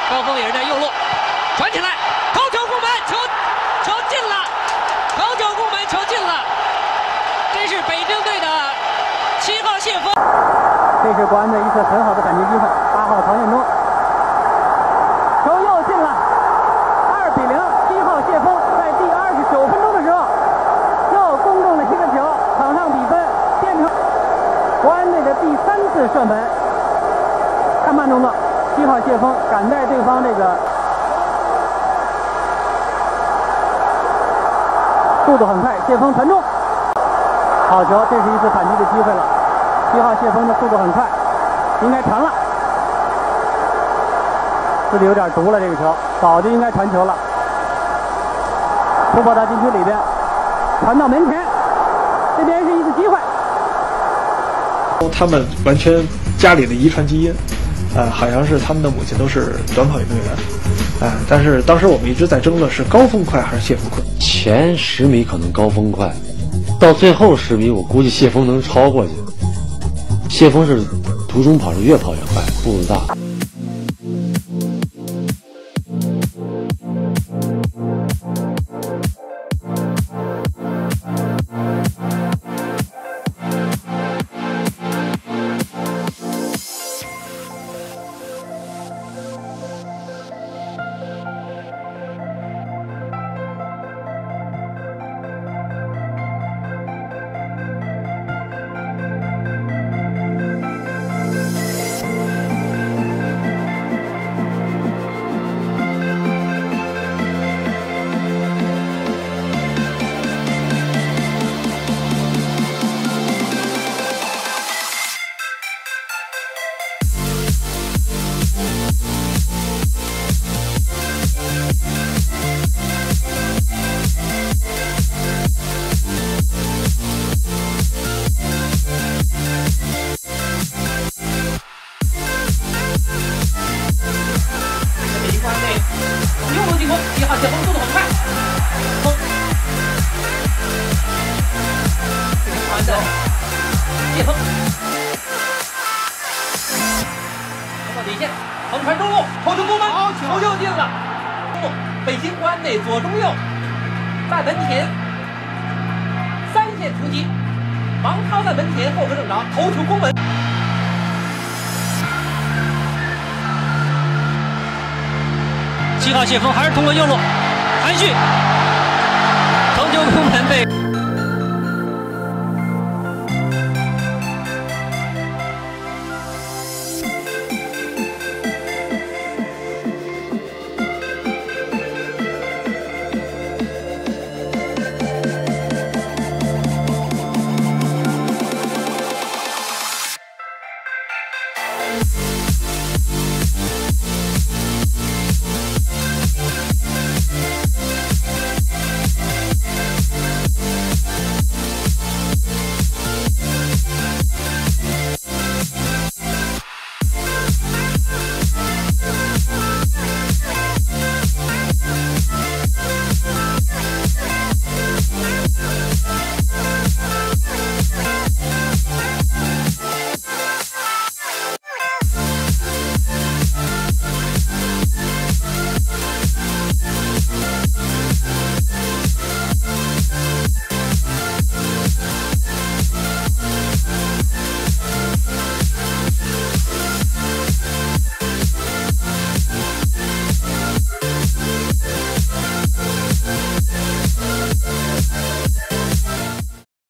高峰也是在右路传起来，头球攻门，球进了，头球攻门，球进了，这是北京队的7号谢峰。 这是国安的一次很好的反击机会，8号曹建中，球又进了，2比0。7号谢峰在第29分钟的时候又攻中了一个球，场上比分变成国安队的第3次射门。看慢动作，7号谢峰赶在对方这个速度很快，谢峰传中，好球，这是一次反击的机会了。7号谢峰的速度很快，应该传了，自己有点毒了，这个球早就应该传球了，突破到禁区里边，传到门前，这边是一次机会。 他们完全家里的遗传基因，好像是他们的母亲都是短跑运动员，但是当时我们一直在争论是高峰快还是谢峰快。 前10米可能高峰快，到最后10米我估计谢峰能超过去。谢峰是途中跑是越跑越快，步子大。 7号谢峰速度很快，传的谢峰，到底线，横传中路，头球攻门，球就进了。北京国安内左中右，在门前3线出击，王涛在门前后科正着，头球攻门。7号谢峰还是通过右路，韩旭头球攻门被。